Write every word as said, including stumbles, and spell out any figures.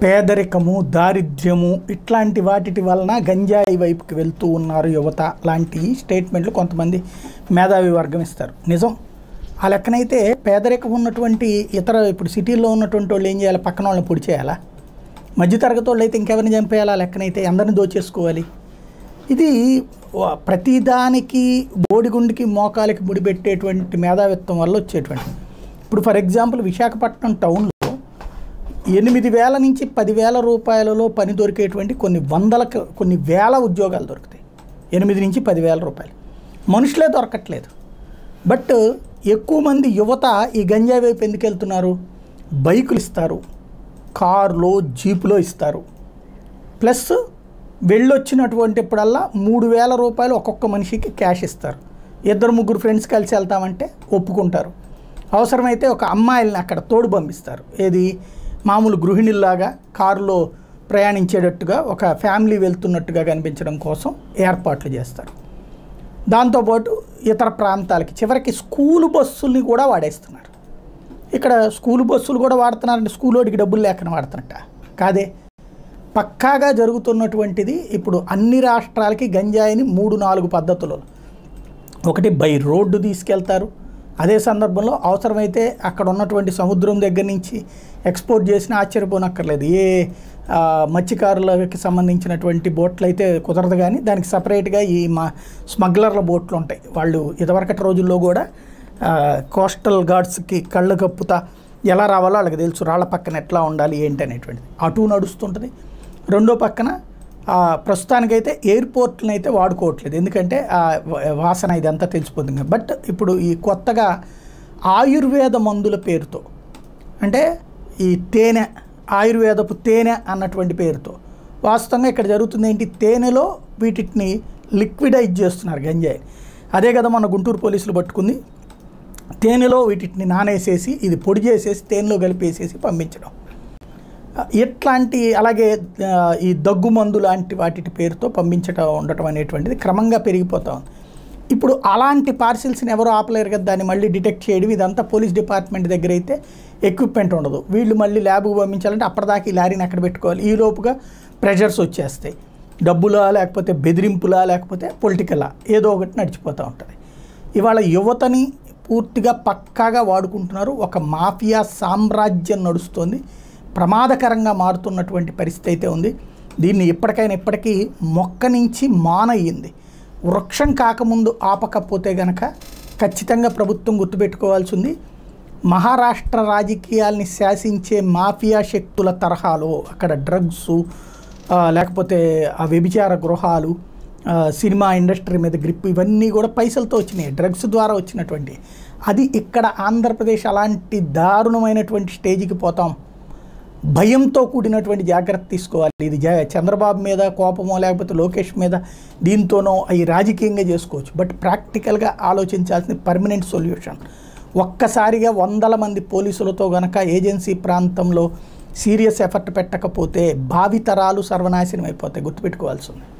పేదరికము, దారిద్ర్యము ఇట్లాంటి వాటి వలన గంజాయి వైపుకి వెళ్తూ ఉన్నారు యువత లాంటి స్టేట్మెంట్లు కొంతమంది మేధావి వర్గం ఇస్తారు. నిజం. ఆ లెక్కనైతే పేదరికం ఉన్నటువంటి ఇతర ఇప్పుడు సిటీల్లో ఉన్నటువంటి వాళ్ళు ఏం చేయాలి? పక్కన వాళ్ళని పొడి చేయాలా? మధ్యతరగతి వాళ్ళు అయితే ఇంకెవరిని చంపేయాలా? లెక్కనైతే అందరిని దోచేసుకోవాలి. ఇది ప్రతిదానికి బోడిగుండికి మోకాలికి ముడిపెట్టేటువంటి మేధావిత్వం వల్ల వచ్చేటువంటి. ఇప్పుడు ఫర్ ఎగ్జాంపుల్ విశాఖపట్నం టౌన్లో ఎనిమిది వేల నుంచి పదివేల రూపాయలలో పని దొరికేటువంటి కొన్ని వందల కొన్ని వేల ఉద్యోగాలు దొరుకుతాయి. ఎనిమిది నుంచి పదివేల రూపాయలు మనుషులే దొరకట్లేదు. బట్ ఎక్కువ మంది యువత ఈ గంజాయి వైపు ఎందుకు వెళ్తున్నారు? బైకులు ఇస్తారు, కారులో జీపులో ఇస్తారు, ప్లస్ వెళ్ళొచ్చినటువంటిప్పుడల్లా మూడు వేల రూపాయలు ఒక్కొక్క మనిషికి క్యాష్ ఇస్తారు. ఇద్దరు ముగ్గురు ఫ్రెండ్స్ కలిసి వెళ్తామంటే ఒప్పుకుంటారు. అవసరమైతే ఒక అమ్మాయిల్ని అక్కడ తోడు పంపిస్తారు. ఏది మామూలు గృహిణిల్లాగా కారులో ప్రయాణించేటట్టుగా ఒక ఫ్యామిలీ వెళ్తున్నట్టుగా కనిపించడం కోసం ఏర్పాట్లు చేస్తారు. దాంతోపాటు ఇతర ప్రాంతాలకి చివరికి స్కూలు బస్సుల్ని కూడా వాడేస్తున్నారు. ఇక్కడ స్కూలు బస్సులు కూడా వాడుతున్నారంటే స్కూల్ వాడికి డబ్బులు లేకనే వాడుతున్నట్ట కాదే. పక్కాగా జరుగుతున్నటువంటిది. ఇప్పుడు అన్ని రాష్ట్రాలకి గంజాయిని మూడు నాలుగు పద్ధతులు. ఒకటి బై రోడ్డు తీసుకెళ్తారు. అదే సందర్భంలో అవసరమైతే అక్కడ ఉన్నటువంటి సముద్రం దగ్గర నుంచి ఎక్స్పోర్ట్ చేసినా ఆశ్చర్యపోనక్కర్లేదు. ఏ మత్స్యకారులకి సంబంధించినటువంటి బోట్లు అయితే కుదరదు, కానీ దానికి సపరేట్గా ఈ మా స్మగ్లర్ల బోట్లు ఉంటాయి. వాళ్ళు ఇదివరకటి రోజుల్లో కూడా కోస్టల్ గార్డ్స్కి కళ్ళు కప్పుతా ఎలా రావాలో వాళ్ళకి తెలుసు, రాళ్ళ పక్కన ఎట్లా ఉండాలి ఏంటి అనేటువంటిది. అటు నడుస్తుంటుంది. రెండో పక్కన ప్రస్తుతానికైతే ఎయిర్పోర్ట్ని అయితే వాడుకోవట్లేదు, ఎందుకంటే వాసన ఇదంతా తెలిసిపోతుంది. బట్ ఇప్పుడు ఈ కొత్తగా ఆయుర్వేద మందుల పేరుతో, అంటే ఈ తేనె, ఆయుర్వేదపు తేనె అన్నటువంటి పేరుతో వాస్తవంగా ఇక్కడ జరుగుతుంది ఏంటి? తేనెలో వీటిని లిక్విడైజ్ చేస్తున్నారు గంజాయి. అదే కదా మన గుంటూరు పోలీసులు పట్టుకుంది. తేనెలో వీటిని నానేసేసి ఇది పొడి చేసేసి తేనెలో కలిపేసేసి పంపించడం ఇట్లాంటి. అలాగే ఈ దగ్గు మందు లాంటి వాటి పేరుతో పంపించడం ఉండటం అనేటువంటిది క్రమంగా పెరిగిపోతా ఉంది. ఇప్పుడు అలాంటి పార్సిల్స్ని ఎవరు ఆపలేరు కదా, దాన్ని మళ్ళీ డిటెక్ట్ చేయడం ఇదంతా పోలీస్ డిపార్ట్మెంట్ దగ్గర అయితే ఎక్విప్మెంట్ ఉండదు. వీళ్ళు మళ్ళీ ల్యాబ్కి పంపించాలంటే అప్పటిదాకా ఈ లారీని ఎక్కడ పెట్టుకోవాలి? ఈ లోపుగా ప్రెషర్స్ వచ్చేస్తాయి. డబ్బులా, లేకపోతే బెదిరింపులా, లేకపోతే పొలిటికలా, ఏదో ఒకటి నడిచిపోతూ ఉంటుంది. ఇవాళ యువతని పూర్తిగా పక్కాగా వాడుకుంటున్నారు. ఒక మాఫియా సామ్రాజ్యం నడుస్తుంది. ప్రమాదకరంగా మారుతున్నటువంటి పరిస్థితి అయితే ఉంది. దీన్ని ఎప్పటికైనా ఇప్పటికీ మొక్క నుంచి మానయ్యింది. వృక్షం కాకముందు ఆపకపోతే గనక ఖచ్చితంగా ప్రభుత్వం గుర్తుపెట్టుకోవాల్సి ఉంది. మహారాష్ట్ర రాజకీయాల్ని శాసించే మాఫియా శక్తుల తరహాలో అక్కడ డ్రగ్స్, లేకపోతే ఆ వ్యభిచార గృహాలు, సినిమా ఇండస్ట్రీ మీద గ్రిప్, ఇవన్నీ కూడా పైసలతో వచ్చినాయి, డ్రగ్స్ ద్వారా వచ్చినటువంటి. అది ఇక్కడ ఆంధ్రప్రదేశ్ అలాంటి దారుణమైనటువంటి స్టేజ్కి పోతాం. భయంతో కూడినటువంటి జాగ్రత్త తీసుకోవాలి. ఇది చంద్రబాబు మీద కోపమో లేకపోతే లోకేష్ మీద దీంతోనో అవి రాజకీయంగా చేసుకోవచ్చు. బట్ ప్రాక్టికల్గా ఆలోచించాల్సిన పర్మనెంట్ సొల్యూషన్. ఒక్కసారిగా వందల మంది పోలీసులతో గనక ఏజెన్సీ ప్రాంతంలో సీరియస్ ఎఫర్ట్ పెట్టకపోతే భావితరాలు సర్వనాశనం అయిపోతాయి. గుర్తుపెట్టుకోవాల్సి ఉంది.